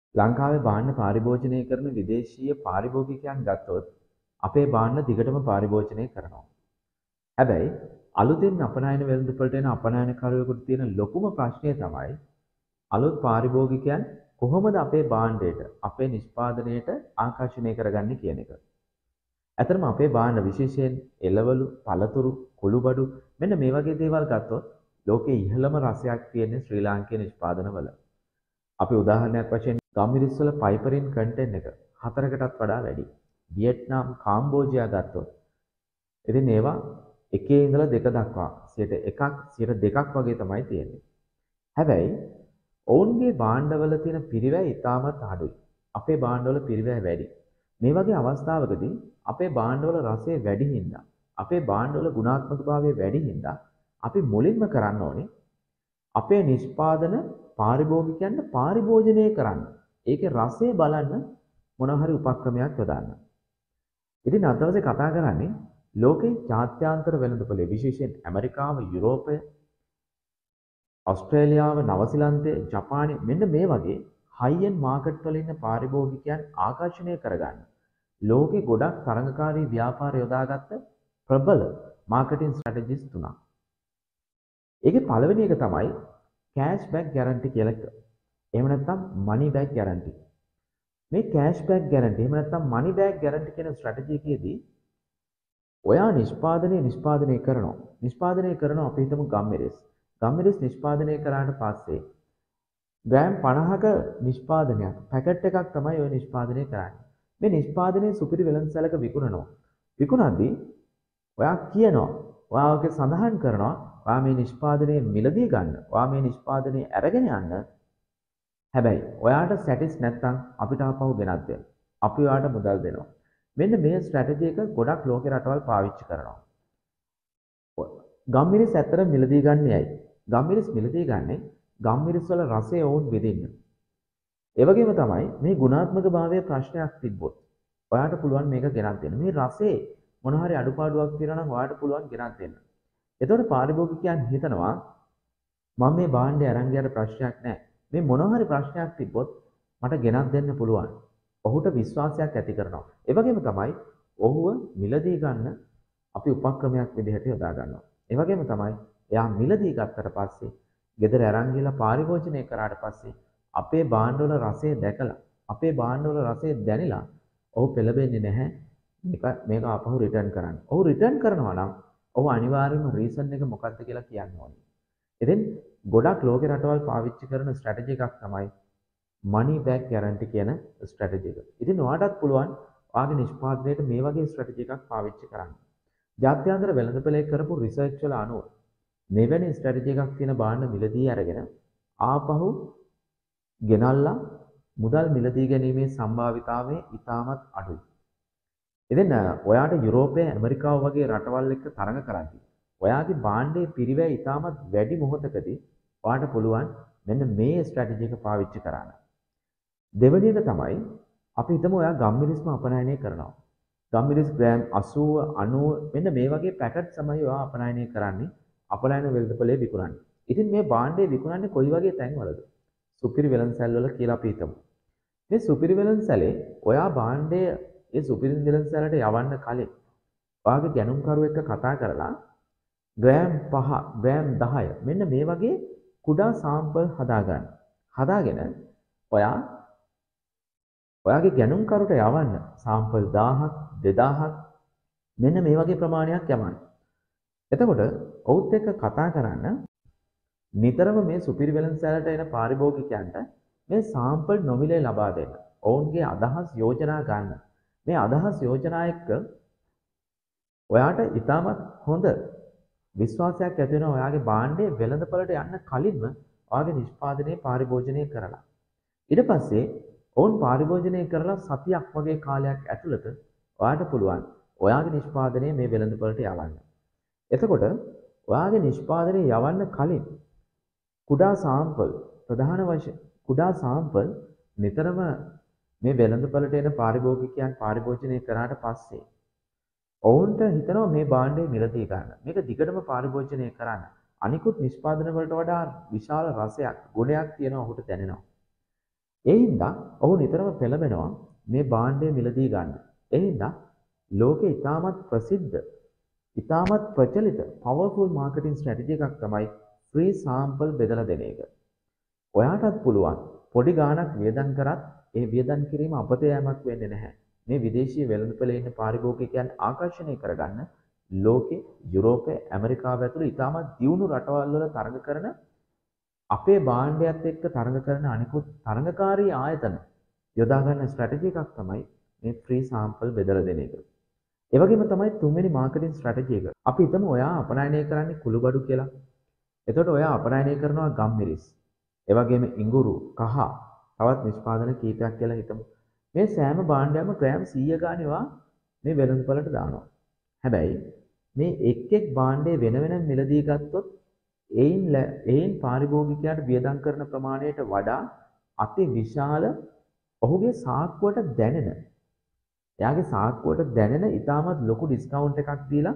ලංකාවේ භාණ්ඩ පරිභෝජනය කරන විදේශීය පාරිභෝගිකයන් ගත්තොත් අපේ භාණ්ඩ දිගටම පරිභෝජනය කරනවා. හැබැයි අලුතින් අපනයන වෙළඳපොළට එන අපනයනකරුවෙකුට තියෙන ලොකුම ප්‍රශ්නය තමයි අලුත් පාරිභෝගිකයන් කොහොමද අපේ භාණ්ඩයට අපේ නිෂ්පාදනයට ආකර්ෂණය කරගන්නේ කියන එක. ඇතරම අපේ භාණ්ඩ විශේෂයෙන් එළවලු, පළතුරු, කුළුබඩු මෙන්න මේ වගේ දේවල් ගත්තොත් ලෝකයේ ඉහළම රසයක් තියෙන්නේ ශ්‍රී ලාංකේය නිෂ්පාදනවල. අපි උදාහරණයක් වශයෙන් ගම්මිරිස් වල පයිපරින් කන්ටෙන්ට් එක 4කටත් වඩා වැඩි. වියට්නාම්, කාම්බෝජියා ගත්තොත් ඉතින් ඒවා 1 ඉඳලා 2 දක්වා 1%ක් 2%ක් වගේ තමයි තියෙන්නේ. හැබැයි ඔවුන්ගේ භාණ්ඩවල තියෙන පිරිවැය ඉතාමත් අඩුයි. අපේ භාණ්ඩවල පිරිවැය වැඩි. මේ වගේ අවස්ථාවකදී අපේ භාණ්ඩවල රසය වැඩි හින්දා, අපේ භාණ්ඩවල ගුණාත්මකභාවය වැඩි හින්දා අපි මුලින්ම කරන්න ඕනේ අපේ නිෂ්පාදන පාරිභෝගිකයන්ට පරිභෝජනය කරන්න. ඒකේ රසය බලන්න මොනවා හරි උපක්‍රමයක් යොදන්න. ඉතින් අද දවසේ කතා කරන්නේ ලෝකේ ජාත්‍යන්තර වෙළඳපොලේ විශේෂයෙන් ඇමරිකාව, යුරෝපය, ඕස්ට්‍රේලියාව, නවසීලන්තය, ජපානය මෙන්න මේ වගේ හයි එන්ඩ් මාකට් වල ඉන්න පාරිභෝගිකයන් ආකර්ෂණය කරගන්න ලෝකේ ගොඩක් තරඟකාරී ව්‍යාපාර යොදාගත්ත ප්‍රබල මාකටිං ස්ට්‍රැටජිස් තුනක්. ඒකේ පළවෙනි එක තමයි කෑෂ් බෑක් ගැරන්ටි කියලා එක. එහෙම නැත්නම් මනි බෑක් ගැරන්ටි. මේ කෑෂ් බෑක් ගැරන්ටි එහෙම නැත්නම් මනි බෑක් ගැරන්ටි කියන ස්ට්‍රැටජි එකේදී ඔයා නිෂ්පාදනය කරනවා අපි හිතමු ගම්මිරිස්. ගම්මිරිස් නිෂ්පාදනය කරාට පස්සේ ග්‍රෑම් 50ක නිෂ්පාදනයක් පැකට් එකක් තමයි ඔය නිෂ්පාදනය කරන්නේ. මේ නිෂ්පාදනයේ සුපිරි වෙළඳසැලක විකුණනවා. විකුණද්දී ඔයා කියනවා, ඔයාගේ සඳහන් කරනවා ඔයා මේ නිෂ්පාදනයේ මිලදී ගන්න. ඔයා මේ නිෂ්පාදනයේ අරගෙන යන්න. හැබැයි ඔයාට සැටිස් නැත්නම් අපිට ආපහු ගෙනත් දෙන්න. අපි ඔයාට මුදල් දෙනවා. මෙන්න මේ ස්ට්‍රැටජි එක ගොඩක් ලෝකේ රටවල් පාවිච්චි කරනවා. ගම්මිරිස් ඇත්තට මිලදී ගන්නේ ඇයි? ගම්මිරිස් මිලදී ගන්නේ ගම්මිරිස් වල රසය ඕන් විඳින්න. ඒ වගේම තමයි මේ ගුණාත්මක භාවයේ ප්‍රශ්නයක් තිබ්බොත් ඔයාට පුළුවන් මේක ගෙනත් දෙන්න. මේ රසයේ මොන හරි අඩුපාඩුවක් තියෙනවා නම් ඔයාට පුළුවන් ගෙනත් දෙන්න. එතකොට පාරිභෝගිකයන් හිතනවා මම මේ භාණ්ඩය අරන් ගියට ප්‍රශ්නයක් නැහැ. මේ මොන හරි ප්‍රශ්නයක් තිබ්බොත් මට ගෙනත් දෙන්න පුළුවන්. ඔහුට විශ්වාසයක් ඇති කරනවා. ඒ වගේම තමයි ඔහුව මිලදී ගන්න අපි උපක්‍රමයක් විදිහට යොදා ගන්නවා. ඒ වගේම තමයි එයා මිලදී ගත්තට පස්සේ ගෙදර අරන් ගිහලා පරිභෝජනය කරාට පස්සේ අපේ භාණ්ඩවල රසය දැකලා අපේ භාණ්ඩවල රසය දැනিলা ඔහු පෙළඹෙන්නේ නැහැ මේක ආපහු රිටර්න් කරන්න. ඔහු රිටර්න් කරනවා නම් ඔහු අනිවාර්යයෙන්ම රීසන් එක මොකක්ද කියලා කියන්න ඕනේ. ඉතින් ගොඩක් ලෝකේ රටවල් පාවිච්චි කරන ස්ට්‍රැටජි එකක් තමයි money back guarantee කියන ස්ට්‍රැටජි එක. ඉතින් ඔයාටත් පුළුවන් ඔයාගේ නිෂ්පාදනයේට මේ වගේ ස්ට්‍රැටජි එකක් පාවිච්චි කරන්න. ජාත්‍යන්තර වෙළඳපොලේ කරපු රිසර්ච් වල අනුව මෙවැනි ස්ට්‍රැටජි එකක් තියෙන භාණ්ඩ මිලදී අරගෙන ආපහු ගෙනල්ලා මුදල් මිලදී ගැනීමේ සම්භාවිතාවය ඉතාමත් අඩුයි. ඉතින් ඔයාට යුරෝපය, ඇමරිකාව වගේ රටවල් එක්ක තරඟ කරද්දී ඔයාගේ භාණ්ඩයේ පිරිවැය ඉතාමත් වැඩි මොහොතකදී ඔයාට පුළුවන් මෙන්න මේ ස්ට්‍රැටජි එක පාවිච්චි කරන්න. දෙවෙනි එක තමයි අපි හිතමු ඔයා ගම්මිරිස්ම අපනයනය කරනවා. ගම්මිරිස් ග්‍රෑම් 80, 90 මෙන්න මේ වගේ පැකට් තමයි ඔයා අපනයනය කරන්නේ. අපනයන වෙළඳපොලේ විකුණන්නේ. ඉතින් මේ භාණ්ඩය විකුණන්නේ කොයි වගේ තැන්වලද? සුපිරි වෙළඳසැල් වල කියලා අපි හිතමු. මේ සුපිරි වෙළඳසැලේ ඔයා භාණ්ඩය ඒ සුපිරි වෙළඳසැලට යවන්න කලින් ඔයාගේ ගැනුම්කරු එක්ක කතා කරලා ග්‍රෑම් 5, ග්‍රෑම් 10 මෙන්න මේ වගේ කුඩා සාම්පල් හදාගන්න. හදාගෙන ඔයාගේ ගැනුම්කරුට යවන්න සාම්පල් 1000ක් 2000ක් මෙන්න මේ වගේ ප්‍රමාණයක් යවන්න. එතකොට ඔවුත් එක්ක කතා කරන්න නිතරම මේ සුපිරි වෙළඳසැලට එන පාරිභෝගිකයන්ට මේ සාම්පල් නොමිලේ ලබා දෙන්න. ඔවුන්ගේ අදහස් යෝජනා ගන්න. මේ අදහස් යෝජනා එක්ක ඔයාට ඉතාමත් හොඳ විශ්වාසයක් ඇති වෙනවා ඔයාගේ භාණ්ඩයේ වෙළඳපළට යන්න කලින්ම ඔයාගේ නිෂ්පාදනයේ පරිභෝජනය කරලා. ඊට පස්සේ ඔවුන් පරිභෝජනය කරලා සතියක් වගේ කාලයක් ඇතුළත ඔයාට පුළුවන් ඔයාගේ නිෂ්පාදනය මේ වෙළඳපළට යවන්න. එතකොට ඔයාගේ නිෂ්පාදනය යවන්න කලින් කුඩා සාම්පල් ප්‍රධාන වශයෙන් කුඩා සාම්පල් නිතරම මේ වෙළඳපළට එන පාරිභෝගිකයන් පරිභෝජනය කරාට පස්සේ ඔවුන්ට හිතනවා මේ භාණ්ඩය මිලදී ගන්න. මේක දිගටම පරිභෝජනය කරන්න. අනිකුත් නිෂ්පාදන වලට වඩා විශාල රසයක්, ගුණයක් තියෙනවා ඔහුට දැනෙනවා. ඒ හින්දා ඔහු නිතරම පෙළඹෙනවා මේ භාණ්ඩය මිලදී ගන්න. ඒ හින්දා ලෝකේ ඉතාමත් ප්‍රසිද්ධ, ඉතාමත් ප්‍රචලිත powerful marketing strategy එකක් තමයි free sample බෙදලා දෙන එක. ඔයාටත් පුළුවන් පොඩි ගාණක් වියදම් කරත් ඒ වියදම් කිරීම අපතේ යෑමක් වෙන්නේ නැහැ. මේ විදේශීය වෙළඳපොලේ ඉන්න පාරිභෝගිකයන් ආකර්ෂණය කරගන්න ලෝකේ, යුරෝපය, ඇමරිකාව ඇතුළු ඉතාමත් දියුණු රටවල් වල තරඟ කරන අපේ භාණ්ඩයත් එක්ක තරඟ කරන අනිකුත් තරඟකාරී ආයතන යොදා ගන්න ස්ට්‍රැටජි එකක් තමයි මේ ෆ්‍රී සාම්පල් බෙදලා දෙන එක. ඒ වගේම තමයි තුන්වෙනි මාකටිං ස්ට්‍රැටජි එක. අපි හිතමු ඔයා අපනයනය කරන්නේ කුළුබඩු කියලා. එතකොට ඔයා අපනයනය කරනවා ගම්මිරිස්. ඒ වගේම ඉඟුරු, කහ, තවත් නිෂ්පාදන කීපයක් කියලා හිතමු. මේ සෑම භාණ්ඩයක්ම ග්‍රෑම් 100 ගානේවා මේ වෙළඳපොළට දානවා. හැබැයි මේ එක් භාණ්ඩේ වෙන වෙනම මිලදී ගත්තොත් එයින් පාරිභෝගිකයාට වියදම් කරන ප්‍රමාණයට වඩා අති විශාල ඔහුගේ සාක්කුවට දැනෙන එයාගේ සාක්කුවට දැනෙන ඉතාමත් ලොකු ඩිස්කවුන්ට් එකක් දීලා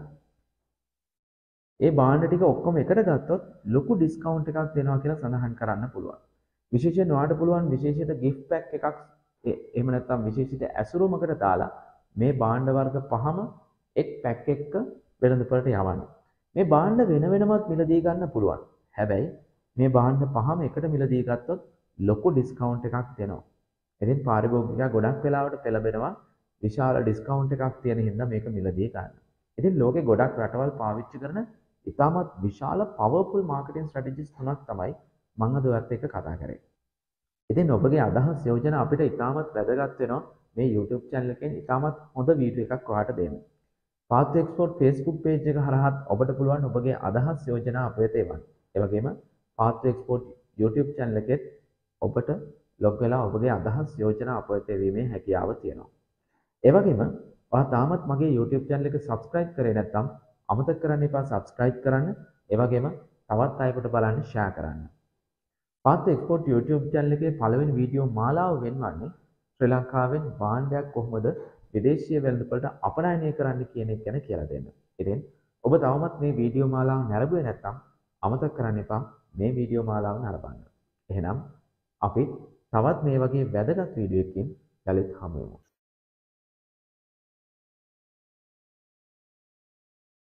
ඒ භාණ්ඩ ටික ඔක්කොම එකට ගත්තොත් ලොකු ඩිස්කවුන්ට් එකක් දෙනවා කියලා සඳහන් කරන්න පුළුවන්. විශේෂයෙන් ඔයාලට පුළුවන් විශේෂිත gift pack එකක් එහෙම නැත්නම් විශේෂිත ඇසුරුමකට දාලා මේ භාණ්ඩ වර්ග පහම එක් පැක් එකක වෙළඳපොළට යවන්න. මේ භාණ්ඩ වෙන වෙනමත් මිලදී ගන්න පුළුවන්. හැබැයි මේ භාණ්ඩ පහම එකට මිලදී ගත්තොත් ලොකු ඩිස්කවුන්ට් එකක් දෙනවා. ඉතින් පාරිභෝගිකයා ගොඩක් වෙලාවට පෙළඹෙනවා විශාල ඩිස්කවුන්ට් එකක් තියෙන හින්දා මේක මිලදී ගන්න. ඉතින් ලෝකේ ගොඩක් රටවල් පාවිච්චි කරන ඉතාමත් විශාල powerful marketing strategies තුනක් තමයි මම අද ඔයත් එක්ක කතා කරේ. ඉතින් ඔබගේ අදහස් යෝජනා අපිට ඉතාමත් වැදගත් වෙනවා මේ YouTube channel එකෙන් ඉතාමත් හොඳ වීඩියෝ එකක් ඔයාලට දෙන්න. Path to Export Facebook page එක හරහාත් ඔබට පුළුවන් ඔබගේ අදහස් යෝජනා අප වෙත එවන්න. ඒ වගේම Path to Export YouTube channel එකෙත් ඔබට log වෙලා ඔබගේ අදහස් යෝජනා අප වෙත එවීමේ හැකියාව තියෙනවා. ඒ වගේම ඔයා තාමත් මගේ YouTube channel එක subscribe කරේ නැත්නම් අමතක කරන්න එපා subscribe කරන්න. ඒ වගේම තවත් අයෙකුට බලන්න share කරන්න. Path to Export YouTube channel එකේ පළවෙනි වීඩියෝ මාලාව වෙනවන්නේ ශ්‍රී ලංකාවෙන් භාණ්ඩයක් කොහොමද විදේශීය වෙළඳපොළට අපනයනය කරන්න කියන එක ගැන කියලා දෙන්න. ඉතින් ඔබ තවමත් මේ වීඩියෝ මාලාව නරඹුවේ නැත්නම් අමතක කරන්න එපා මේ වීඩියෝ මාලාව නරඹන්න. එහෙනම් අපි තවත් මේ වගේ වැදගත් වීඩියෝ එකකින් යලිත් හමු වෙමු.